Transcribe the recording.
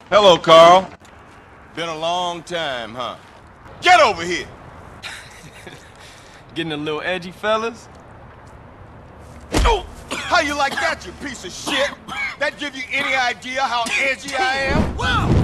Hello, Carl. Been a long time, huh? Get over here! Getting a little edgy, fellas? Oh, how you like that, you piece of shit? That give you any idea how edgy I am? Whoa!